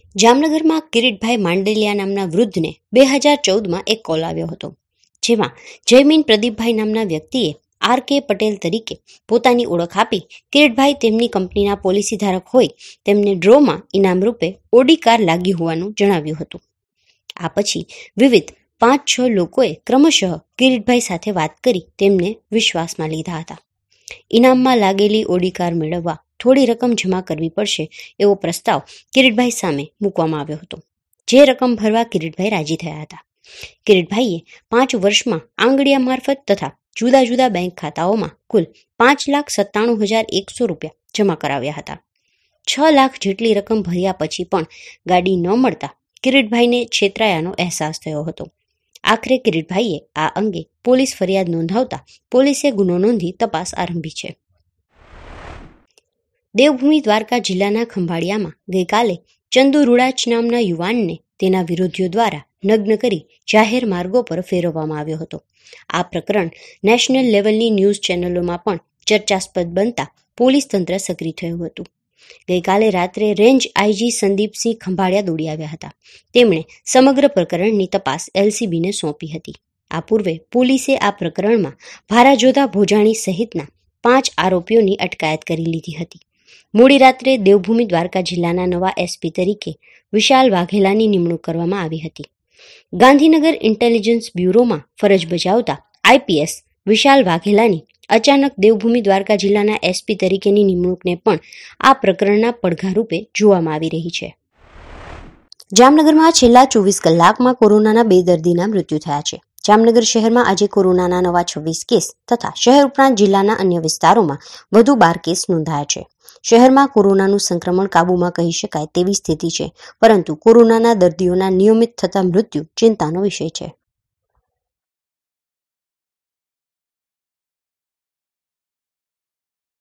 જામનગરમાં કિરીટભાઈ માંડલિયા નામના વૃદ્ધને 2014માં એક કોલ આવ્યો હતો, જેમાં જયમીન પ્રદીપભાઈ નામના વ્યક્તિએ RK પટેલ તરીકે પોતાની ઓળખ આપી કિરીટભાઈ તેમની કંપનીના પોલિસી ધારક હોય તેમને ડ્રોમાં ઇનામ રૂપે ઓડી કાર લાગી હોવાનું જણાવ્યું હતું. આ પછી વિવિધ 5-6 લોકોએ ક્રમશઃ કિરીટભાઈ સાથે વાત કરી તેમને વિશ્વાસમાં લીધા હતા. ઇનામમાં લાગેલી ઓડી કાર મેળવવા થોડી રકમ જમા કરવી પડશે એવો પ્રસ્તાવ કિરીટભાઈ સામે મૂકવામાં આવ્યો હતો, જે રકમ ભરવા કિરીટભાઈ રાજી થયા હતા. કિરીટભાઈએ 5 વર્ષમાં આંગડિયા મારફત તથા જુદા જુદા બેંક ખાતાઓમાં કુલ 5,97,100 રૂપિયા જમા કરાવ્યા હતા. 6 લાખ જેટલી રકમ ભર્યા પછી પણ ગાડી ન મળતા કિરીટભાઈને છેતરાયાનો અહેસાસ થયો હતો. આખરે કિરીટભાઈએ આ અંગે પોલીસ ફરિયાદ નોંધાવતા પોલીસે ગુનો નોંધી તપાસ આરંભી છે. દેવભૂમિ દ્વારકા જિલ્લાના ખંભાળિયામાં ગઈકાલે ચંદુ રૂડાચ નામના યુવાનને તેના વિરોધીઓ દ્વારા નગ્ન કરી જાહેર માર્ગો પર ફેરવવામાં આવ્યો હતો. આ પ્રકરણ નેશનલ લેવલની ન્યૂઝ ચેનલોમાં પણ ચર્ચાસ્પદ બનતા પોલીસ તંત્ર સક્રિય થયું હતું. ગઈકાલે રાત્રે રેન્જ IG સંદીપસિંહ ખંભાળિયા દોડી આવ્યા હતા. તેમણે સમગ્ર પ્રકરણની તપાસ LCBને સોંપી હતી. આ પૂર્વે પોલીસે આ પ્રકરણમાં ભારાજોધા ભોજાણી સહિતના 5 આરોપીઓની અટકાયત કરી લીધી હતી. મોડી રાત્રે દેવભૂમિ દ્વારકા જિલ્લાના નવા SP તરીકે વિશાલ વાઘેલાની નિમણૂક કરવામાં આવી હતી. ગાંધીનગર ઇન્ટેલિજન્સ બ્યુરોમાં ફરજ બજાવતા IPS વિશાલ વાઘેલાની અચાનક દેવભૂમિ દ્વારકા જિલ્લાના SP તરીકેની નિમણૂકને પણ આ પ્રકરણના પડઘા રૂપે જોવામાં આવી રહી છે. જામનગરમાં છેલ્લા 24 કલાકમાં કોરોનાના 2 દર્દીના મૃત્યુ થયા છે. જામનગર શહેરમાં આજે કોરોનાના નવા 26 કેસ તથા શહેર ઉપરાંત જિલ્લાના અન્ય વિસ્તારોમાં વધુ 12 કેસ નોંધાયા છે. શહેરમાં કોરોનાનું સંક્રમણ કાબૂમાં કહી શકાય તેવી સ્થિતિ છે, પરંતુ કોરોનાના દર્દીઓના નિયમિત થતા મૃત્યુ ચિંતાનો વિષય છે.